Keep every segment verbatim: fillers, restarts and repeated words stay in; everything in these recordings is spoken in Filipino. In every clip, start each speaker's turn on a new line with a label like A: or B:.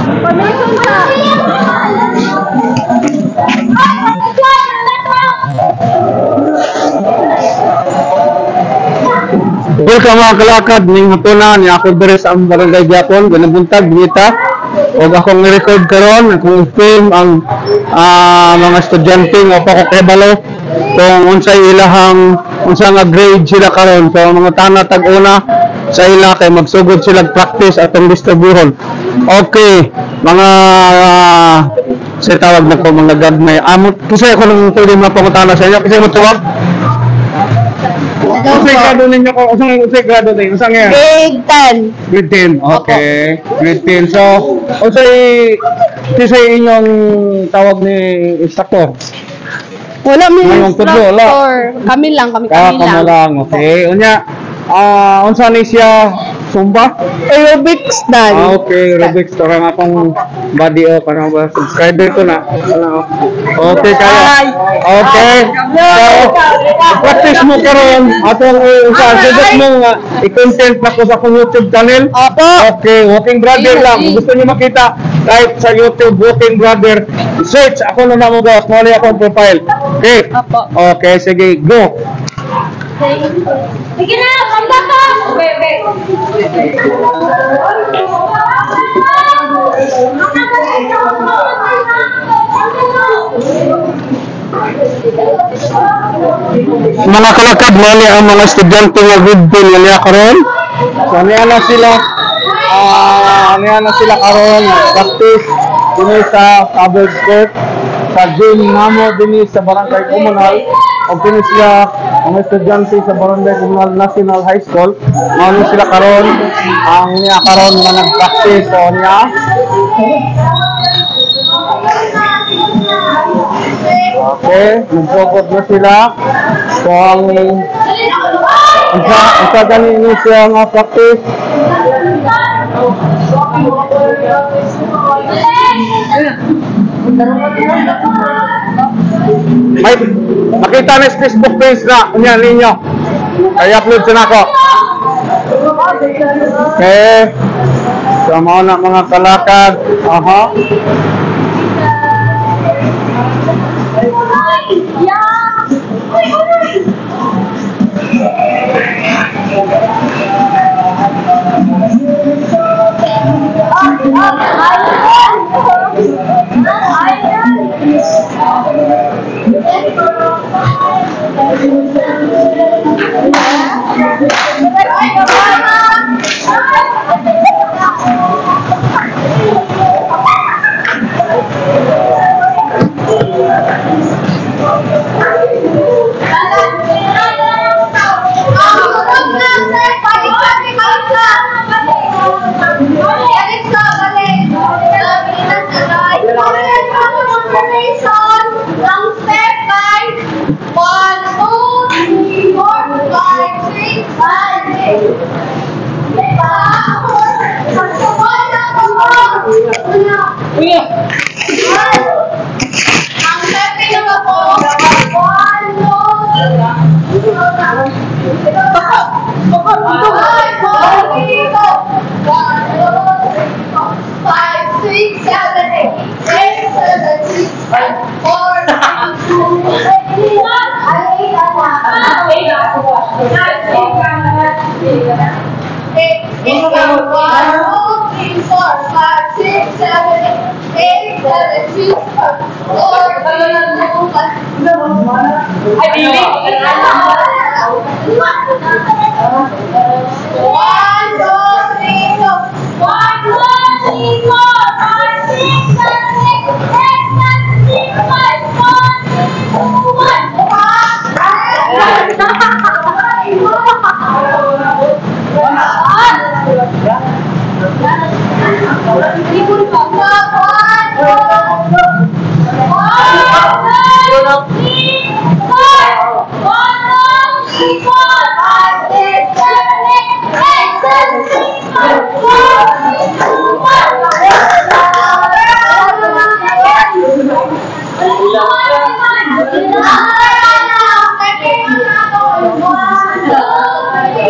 A: Permission ka.
B: Welcome mga kalakad ning hapunan ni ako diri sa ang barangay Japon ganabuntag dita og akong ni-record karon akong film ang uh, mga estudyante nga pa ko kebalo kung unsay ilahang unsa nga grade sila karon so mga tana tag-una sa ila kay magsugod sila practice atong distribuhon. Okay, mga uh, sa tawag na ko mga gagmay amot kasi ako nang pwede mapangutana sa inyo kasi mo tuwag. Usay grado ninyo ko, usang usay grado ninyo, usang yan?
A: Grade ten.
B: Grade ten, okay. Grade ten, so, usay, kisay inyong tawag ni instructor?
A: Wala may instructor. Kami lang, kami
B: Ah,
A: kami
B: kamo
A: lang.
B: lang, okay. Unya, ah, unsa ni siya Zumba?
A: Aerobics dan.
B: Ah, okay, aerobics. Torang akong body o, parang ba, subscriber ko na. Ano, okay kayo. Okay. So, practice mo karon atong usa suggest mo nga i-content na ko sa akong YouTube channel.
A: Opo.
B: Okay, Walking Brother lang. Kung gusto niyo makita right sa YouTube Walking Brother, search ako na namo guys, mo ni akong profile. Okay.
A: Opo.
B: Okay, sige, go.
A: Sige na, kanta ka. Bebe.
B: Mga kalakad mo ni ang mga estudyante nga grade ten nga niya karon. So niya na sila ah niya na sila karon practice dinhi sa cover skirt sa gym namo dinhi sa barangay komunal og dinhi sila ang estudyante sa barangay komunal National High School mao ni sila karon ang niya karon nga nag-practice so niya okay, nagpupot na sila. So, ang isa, isa ganun siya nga practice. May, makita na sa Facebook page na, kunyan ninyo. Kaya upload siya na ako. Okay. So, mga na mga kalakad. Aha.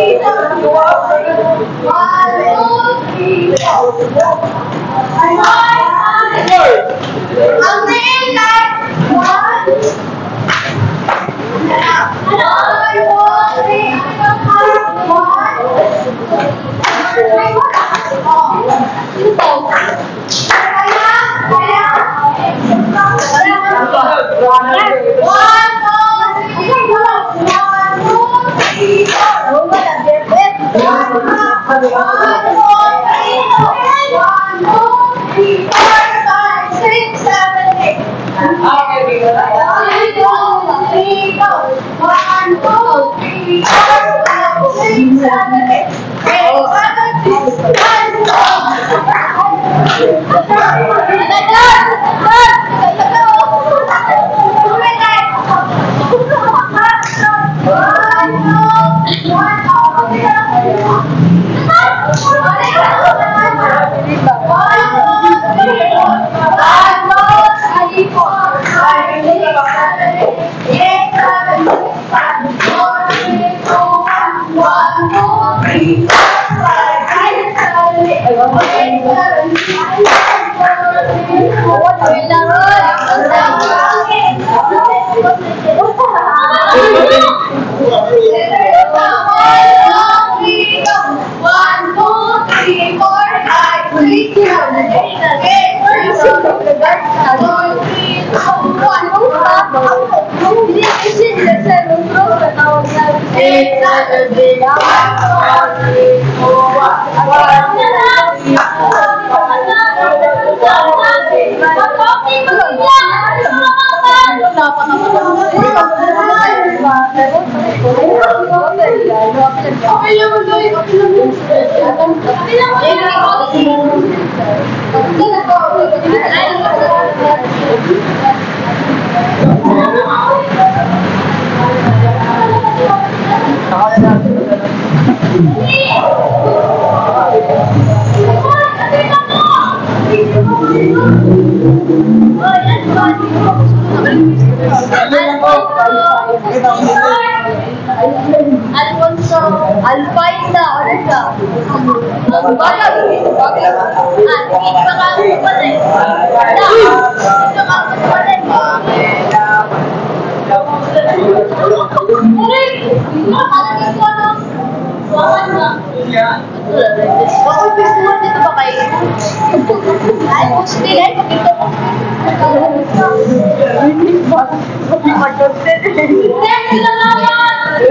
A: One, two, three, four.
C: Alfonso, Alpaisa, oras ka? Bagay, bagay. Ah, hindi pa kasi pa rin. Wala, hindi pa kasi pa rin. Aray, makalagay ko na. Wawan na. Bakit gusto mo dito ba kayo? Ay, gusto nila, pakito ko. Hindi na naman!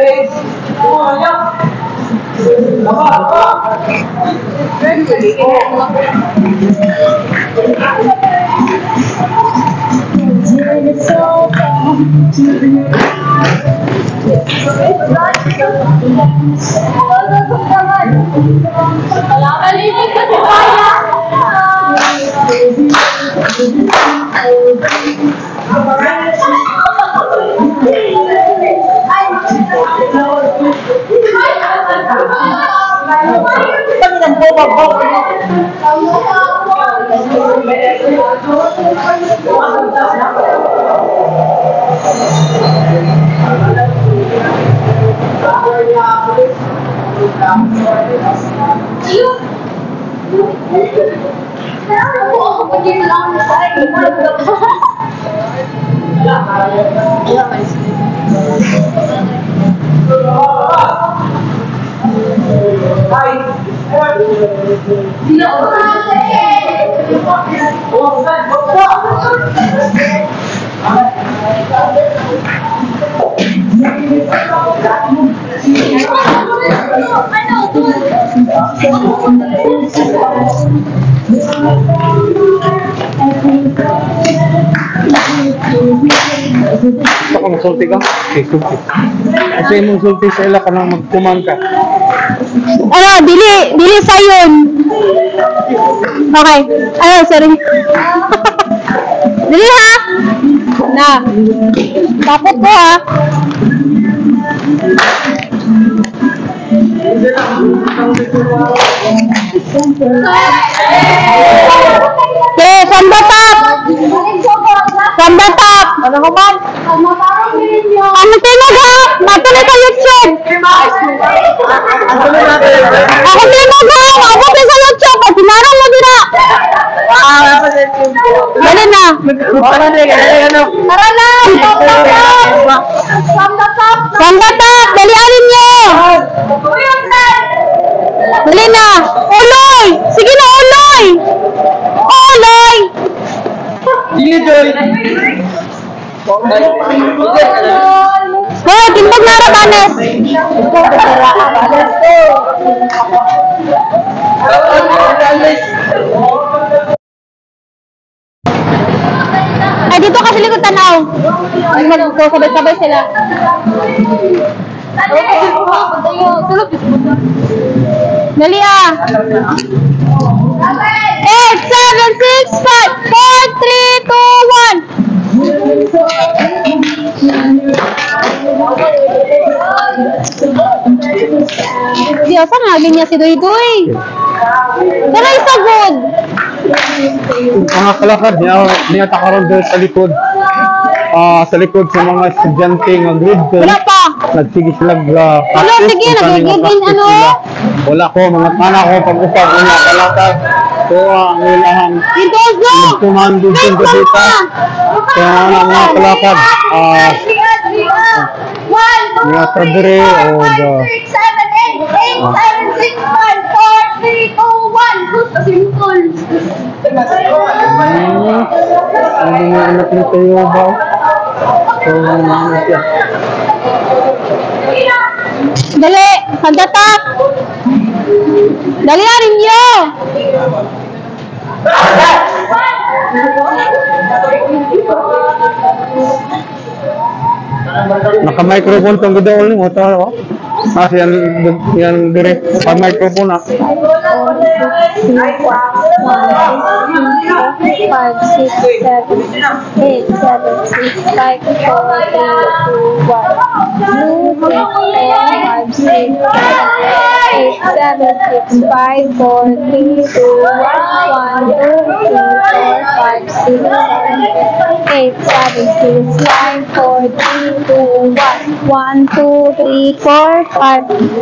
C: Kalinig ka si Kaya!
B: Baka masulti ka? Okay, sulti. Kasi mong sulti sa ila ka nang magkuman ka.
A: Ano, dili, dili sayon. Okay. Ano, sorry. Dili ha? Na. Tapos ko ha. Okay, from the top. From the top. Ano ko ba? Ano tinog ha? Matuloy sa YouTube. Ako tinog ha? Ako din sa YouTube. Pag pinarang mo din ha. Dali na. Tara na. From the top. From the top. Dali alin nyo. Dali na. Uloy. Sige na, uloy. Hoy, timbog na ra Banes. Ay, dito kasi likod tanaw. Ay, magkasabay-sabay sila. Dali ah. eight, seven, six, five, four, three, two, one. Diyo, saan nga niya si Doy Doy? Pero isa good.
B: Mga kalakad, niya, niya takaroon doon sa likod. Ah, sa likod sa mga estudyante ng grade two.
A: Wala pa.
B: Nagsige sila uh,
A: Wala, sige, nagigigin ano?
B: Wala ko, mga pana ko, pag-upag, wala kalakad. So, ang ilahang
A: Dito, go!
B: nagtumando sa gabita. So, ang mga kalakad, ah, mga tradere o the
C: seven, eight, eight, seven, six, five, four, three, two, one. Simple.
B: ano mga anak ni kayo ba? So, ano siya?
A: Dali, pagdatak. Dali arin niyo.
B: Naka-microphone tong gudol ni mo to, oh. Ah, yan, yan dire, pa-microphone na.
A: Five, six, seven, eight, seven, six, five, four, three, two, one. Two, three, four, five, six, eight, seven, six, five, four, three, two, one. One, two, three, four, five, six, seven, eight, seven, six, five, four, three, two, one. One, two, three, four, five.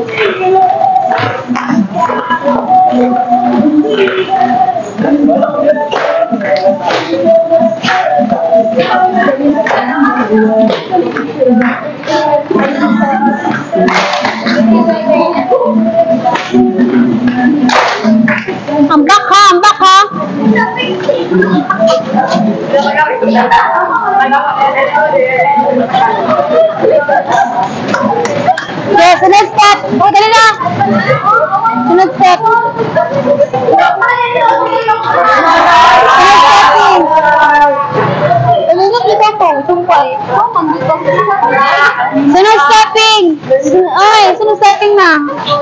A: Ambak ha, ambak ha. Okay, sunod step. Oh, dali na. Sunod step. Sunod stepping. Tulungan kita po, sumpay. Sunod stepping. Ay, sunod stepping na.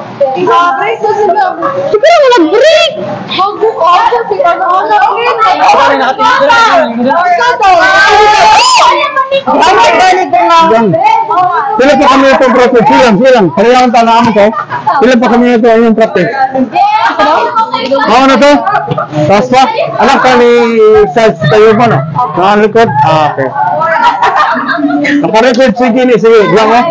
A: Siguro mo nag-break.
B: Yan. Sila pa kami itong practice. Silang, silang. Kailangan tanaan ko. Sila pa kami ito yung practice. Mau na to? Tapos pa? Anak ka ni Sals tayo pa no? Nakarecord? Ah, okay. Nakarecord, sige ni, sige. Lang mo?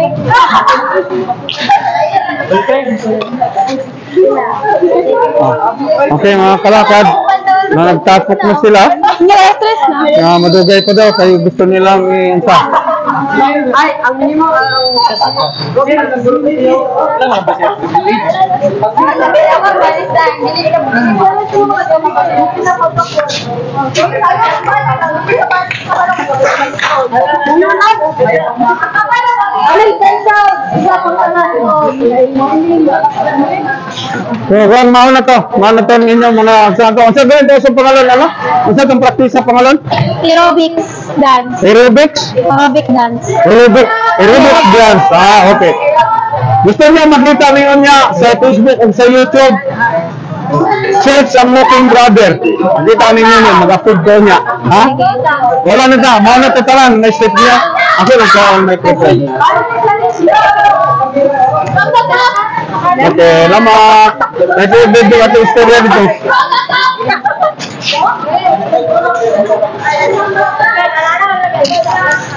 B: Ah. Okay mga kalakad, na nagtapok na sila.
A: Stress na.
B: Na madugay pa daw, kayo gusto nilang i-unsa.
C: Ay, ang minimum ang
B: So, kung mauna to, mauna to ninyo mga unsa to. Unsa gawin to sa pangalan, ano? Unsa itong practice sa pangalan?
A: Aerobics dance.
B: Aerobics?
A: Aerobic dance.
B: Aerobic, aerobic dance. Ah, okay. Gusto niyo makita ninyo niya sa Facebook o sa YouTube? Search ang Looking Brother. Makita ninyo niya, mag-upload ko niya. Ha? Wala na ta, mauna to talan, na step niya. Ako nagkaon microphone. Okay, lama. Nag-i-video at yung istorya dito.
C: Thank you.